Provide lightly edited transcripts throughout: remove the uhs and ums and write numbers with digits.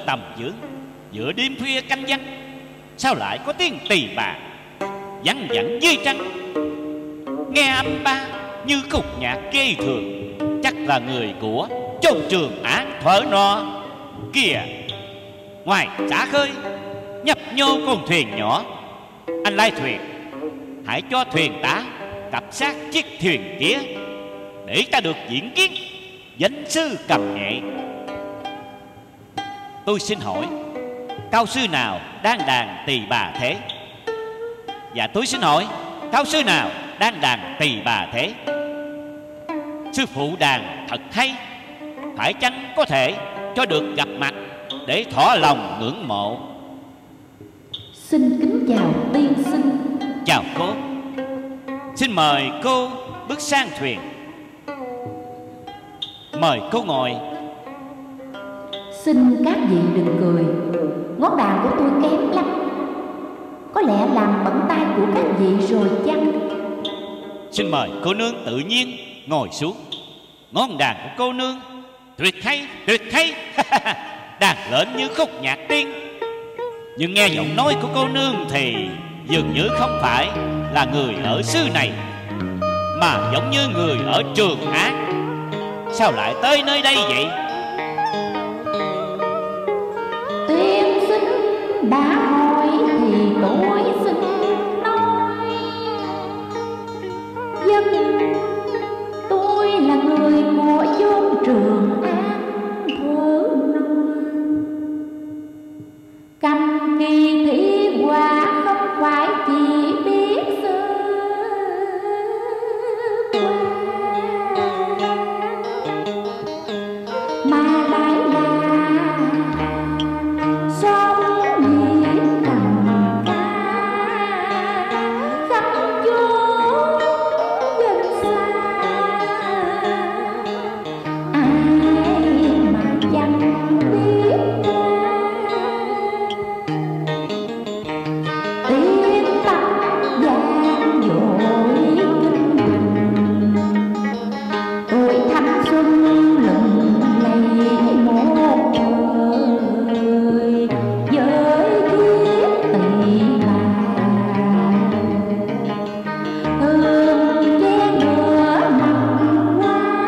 tầm dưỡng, giữa đêm khuya canh vắng, sao lại có tiếng tỳ bà văng vẳng dưới trăng? Nghe âm ba như khúc nhạc ghê thường, chắc là người của chốn Trường An thuở nọ. Kìa, ngoài xã khơi nhấp nhô con thuyền nhỏ. Anh lái thuyền, hãy cho thuyền tá cập sát chiếc thuyền kia, để ta được diễn kiến danh sư cầm nhẹ. Tôi xin hỏi, cao sư nào đang đàn tỳ bà thế? Dạ tôi xin hỏi, cao sư nào đang đàn tỳ bà thế? Sư phụ đàn thật hay, phải chăng có thể cho được gặp mặt để thỏa lòng ngưỡng mộ? Xin kính chào tiên sinh. Chào cô. Xin mời cô bước sang thuyền. Mời cô ngồi. Xin các vị đừng cười, ngón đàn của tôi kém lắm, có lẽ làm bẩn tay của các vị rồi chăng? Xin mời cô nương tự nhiên ngồi xuống. Ngón đàn của cô nương tuyệt hay, tuyệt hay. Đàn lên như khúc nhạc tiên, nhưng nghe giọng nói của cô nương thì dường như không phải là người ở xứ này, mà giống như người ở Trường An. Sao lại tới nơi đây vậy? Tiên sinh đã hỏi thì tôi xin nói, dân tôi là người của chốn Trường An thuở nọ. Cầm kỳ thi qua không phải chỉ biết sơ qua, mà lại là sống viết cầm ca khắp chốn dân xa. Ai mà chẳng biết tiếng tăm vang dội kinh đình, tuổi thanh xuân lừng lẫy một thời với kiếp tỳ bà. Hương che ngựa nằm qua,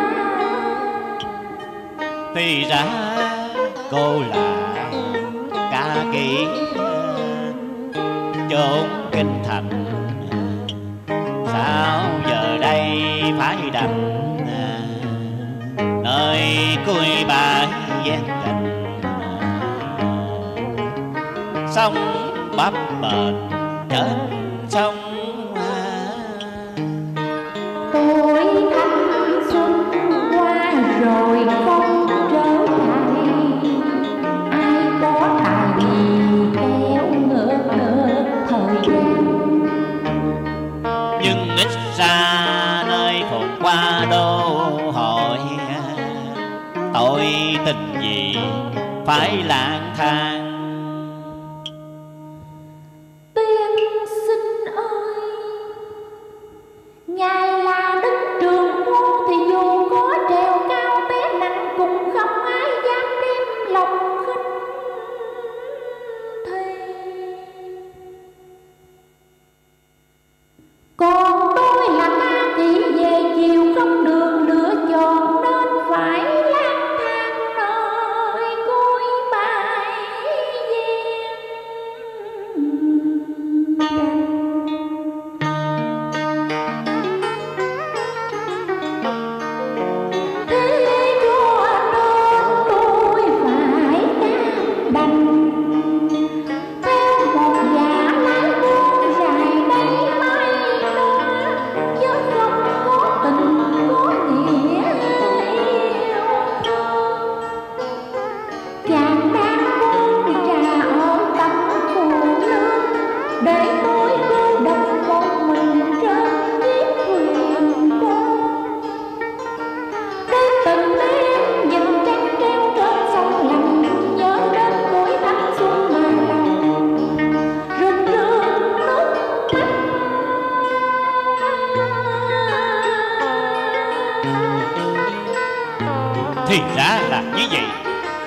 Thì ra cô là ca kỹ chốn kinh thành, sao giờ đây phải đành nơi cuối bãi gian cảnh. Sông bấp bềnh trên sông, tuổi thanh xuân qua rồi không trở lại. Ai có tài gì kéo ngược thời gian, nhưng ít ra nơi phồn qua đô hội, tội tình gì phải lang thang. tiên sinh ơi.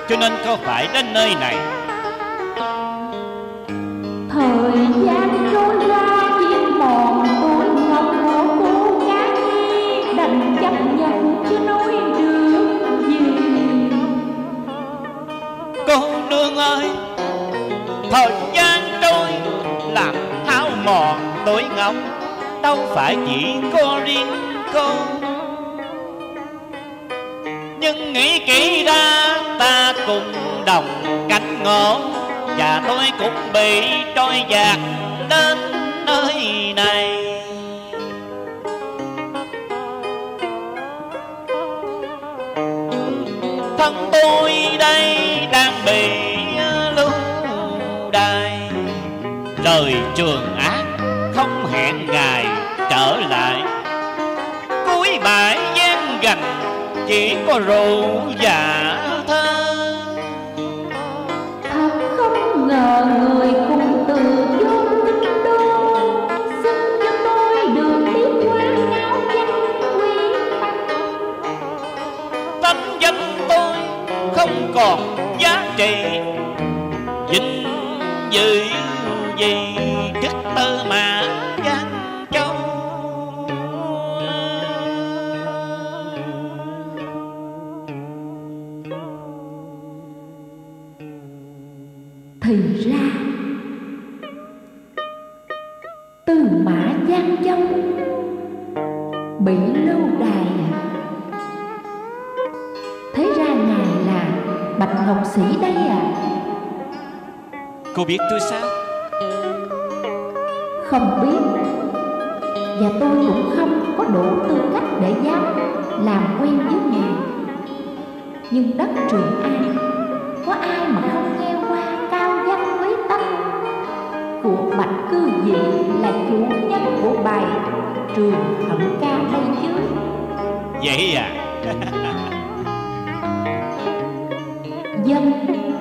cho nên cô phải đến nơi này. Thời gian trôi qua chiên mòn tôi ngọc của cô gái nhi, đành chấp nhận chứ nói được gì. Cô nương ơi, thời gian trôi làm hao mòn tuổi ngọc, đâu phải chỉ có riêng cô. Nhưng nghĩ kỹ ra ta cùng đồng cánh ngộ, và tôi cũng bị trôi dạt đến nơi này. Thân tôi đây đang bị lưu đày, rời trường ác không hẹn ngày trở lại. Cuối bãi gian gành chỉ có rượu và thơ. Thật không ngờ người cùng từ vô kinh đô, xin cho tôi được biết qua áo danh quý Thanh danh tôi không còn giá trị, vinh dự gì chức tư mà Giang Châu. Thì ra Tư Mã Giang Châu bị lưu đày à? Thế ra ngài là Bạch Ngọc Sĩ đây à? Cô biết tôi sao? Không biết, và tôi cũng không có đủ tư cách để dám làm quen với ngài. Nhưng đất Trường An có ai mà không nghe qua cao danh quý tánh của Bạch Cư Dị là chủ nhân của bài Trường Hận Ca đây chứ? Vậy à? Dân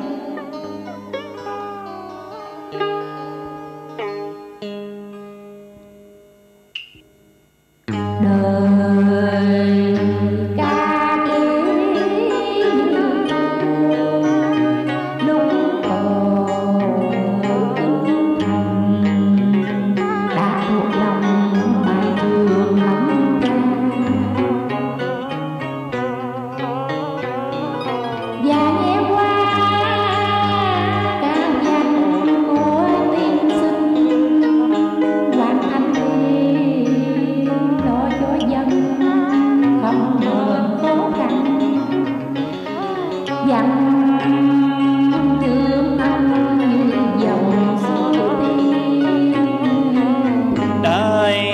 đời ca kỹ lúc còn kinh thành, đã thuộc lòng bài Trường Hận Ca. Và nghe qua cao danh của tiên sinh hoàn thành thì lo cho dân không mờn khó khăn, dặn chữ anh như dòng suối tiên. Đời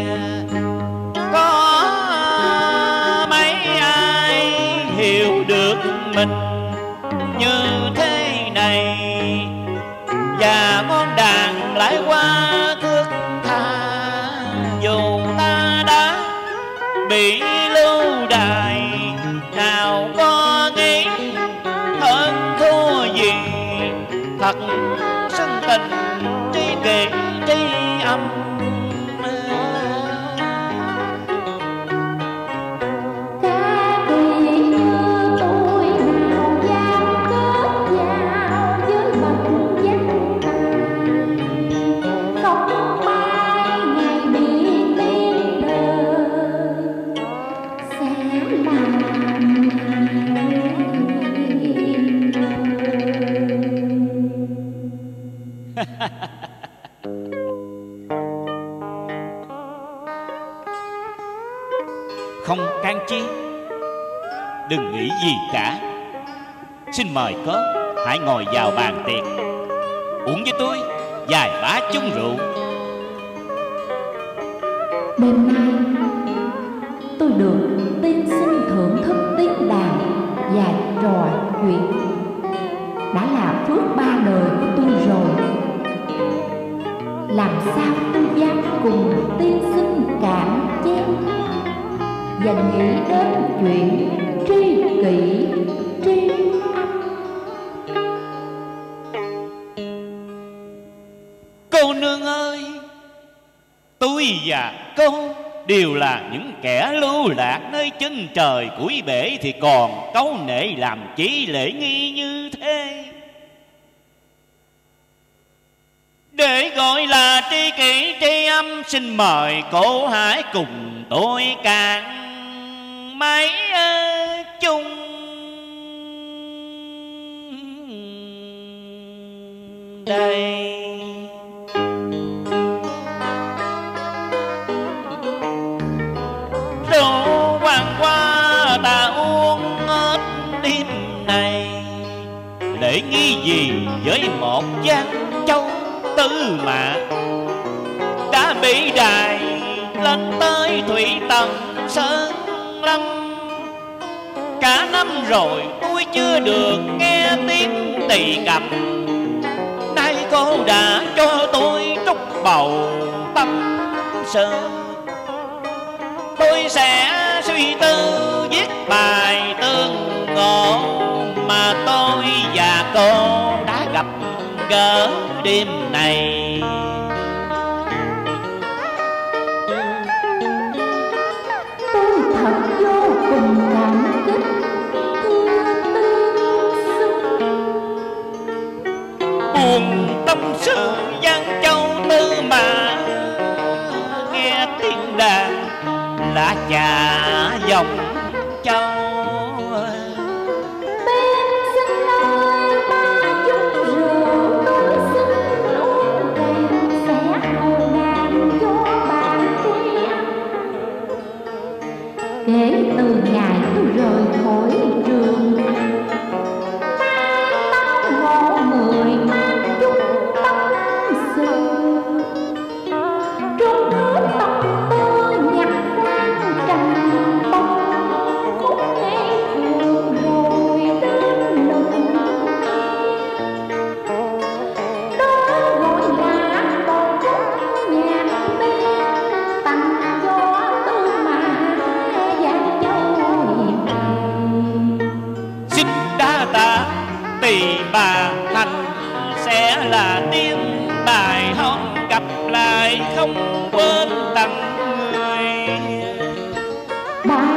có mấy ai hiểu được mình như thế này, và ngón đàn lại qua thước tha. Dù ta đã bị lưu đày, nào có nghĩ hơn thua gì. Thật sân tình tri kỷ tri âm. Ca kỳ như tôi nào dám kết giao với bậc danh tài, không mai ngày bị tiếng đời sẽ làm Không can chi, đừng nghĩ gì cả. Xin mời có hãy ngồi vào bàn tiệc, uống với tôi vài bá chung rượu. Đêm nay tôi được tiên sinh thưởng thức tiếng đàn và trò chuyện, đã là phước ba đời của tôi rồi. Làm sao tôi dám cùng tiên sinh cạn chén và nghĩ đến chuyện tri kỷ tri âm. Cô nương ơi, tôi và cô đều là những kẻ lưu lạc nơi chân trời cuối bể, thì còn câu nệ làm chi lễ nghi như thế. Để gọi là tri kỷ tri âm, xin mời cô hãy cùng tôi cạn mấy chung. Đây rượu hoàng hoa ta uống hết đêm này, lễ nghi gì với một Giang Châu Tư Mã đã bị đài lên tới Thủy Tần Sơn Lâm. Cả năm rồi tôi chưa được nghe tiếng tỳ cầm, nay cô đã cho tôi trút bầu tâm sự. Tôi sẽ suy tư viết bài tương ngộ mà tôi và cô đã gặp gỡ đêm này. Tôi thật vô cùng cảm kích thưa tiên sinh. Buồn tâm sự Giang Châu Tư Mã, nghe tiếng đàn lá trà dòng châu. Bên xin ơi ba chung rượu, tôi xin uống kèm sẽ hầu ngàn cho bạn tôi ăn. Kể từ ngày tôi rời khỏi trường, mang tao ngộ người mang chung tâm sự. Trong nước tâm tư nhạc quan trầm bông, khúc nghe thường rồi đến lùng. Đó gọi là một khúc nhạc tiên tặng cho Tư Mã Giang Châu này. Xin đa tạ tỳ bà thành sẽ là tiếng bài hát, gặp lại không quên tặng người. Đã